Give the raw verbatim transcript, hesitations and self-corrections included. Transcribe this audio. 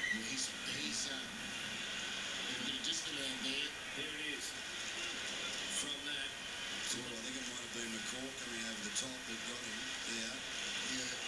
Well, he's, he's, uh, there's a bit of Disneyland there. There it is. From that. Well, I think it might have been McCaw coming over the top that got him. Yeah. Yeah.